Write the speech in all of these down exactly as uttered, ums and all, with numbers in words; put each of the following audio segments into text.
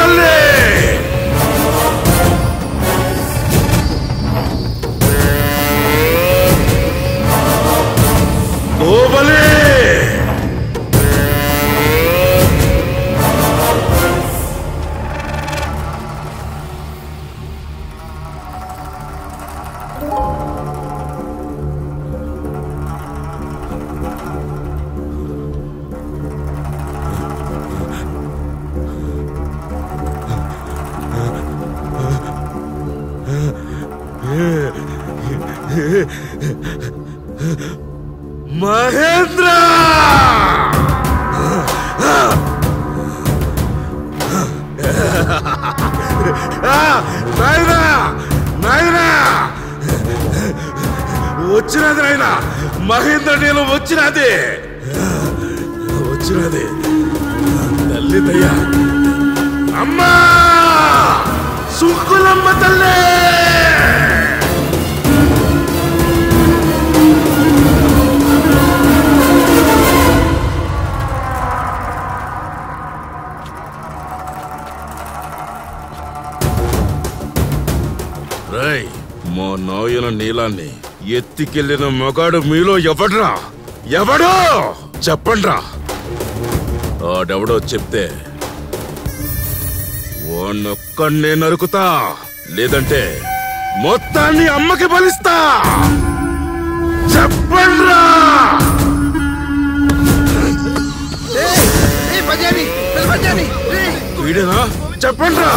దోబల్లే దోబల్లే మహేంద్ర నాయనా నాయనా వచ్చినది నాయనా మహేంద్ర నేను వచ్చినది వచ్చినది తల్లి దయ్యా అమ్మా సుంకులమ్మ తల్లి రై మా నాయన నీలాన్ని ఎత్తికెళ్ళిన మగాడు మీలో ఎవడ్రా ఎవడో చెప్పండ్రా ఆడెవడో చెప్తే వాణ్ణొక్కడే నరుకుతా లేదంటే మొత్తాన్ని అమ్మకి బలిస్తా చెప్పండ్రా వీడేనా చెప్పండ్రా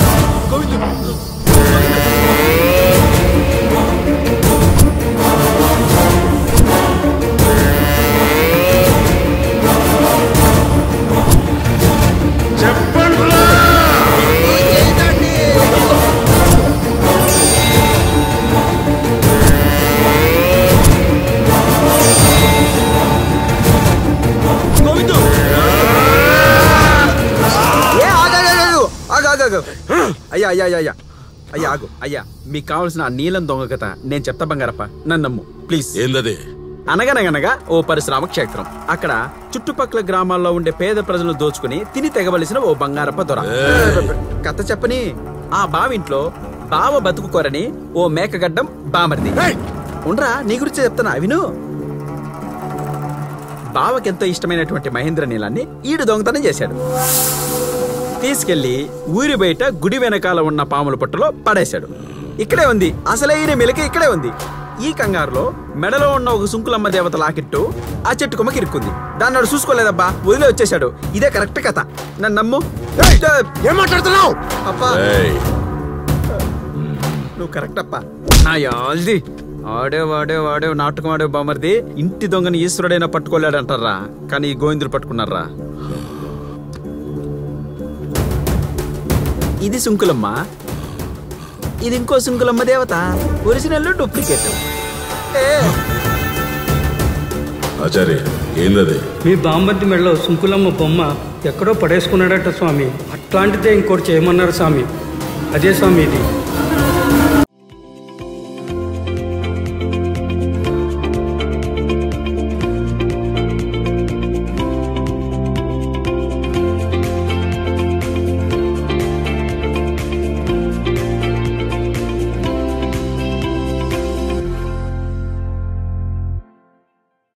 అయ్యా అయ్యా అయ్యా అయ్యా ఆగు అయ్యా మీకు కావాల్సిన ఆ నీలం దొంగ కథ నేను చెప్తా బంగారప్ప నన్ను నమ్ము ప్లీజ్. ఏందది? అనగనగనగా ఓ పరిశ్రమ క్షేత్రం. అక్కడ చుట్టుపక్కల గ్రామాల్లో ఉండే పేద ప్రజలను దోచుకుని తిని తెగవలసిన ఓ బంగారప్ప దొర. కథ చెప్పని ఆ బావింట్లో బావ బతుకుకోరని ఓ మేకగడ్డం బామర్ది. ఉండరా నీ గురించి చెప్తానా విను. బావకెంతో ఇష్టమైనటువంటి మహేంద్ర నీలాన్ని ఈడు దొంగతనం చేశాడు. తీసుకెళ్లి ఊరి బయట గుడి వెనకాల ఉన్న పాముల పట్టులో పడేశాడు. ఇక్కడే ఉంది అసలైన మెలిక, ఇక్కడే ఉంది. ఈ కంగారులో మెడలో ఉన్న ఒక సుంకులమ్మ దేవత లాకెట్టు ఆ చెట్టు కొమ్మకి ఇరుక్కుంది. దాన్ని వాడు చూసుకోలేదబ్బా, వదిలే వచ్చేశాడు. ఇదే కరెక్ట్ కథ, నన్ను నమ్ము. ఏం మాట్లాడుతున్నావు? అప్పా నువ్వు కరెక్ట్ అప్పా. నా యాల్ది ఆడే వాడే వాడే నాటకం ఆడే బామర్ది. ఇంటి దొంగని ఈశ్వరుడైనా పట్టుకోలేడంటారా, కానీ ఈ గోవిందులు పట్టుకున్నారా. ఇది సుంకులమ్మ, ఇది ఇంకో సుంకులమ్మ దేవత. Original duplicate. ఆచార్య ఏందది? మీ బామ్మర్ది మెడలో సుంకులమ్మ బొమ్మ ఎక్కడో పడేసుకున్నాడట స్వామి. అట్లాంటిదే ఇంకోటి చేయమన్నారు స్వామి. అదే స్వామి ఇది.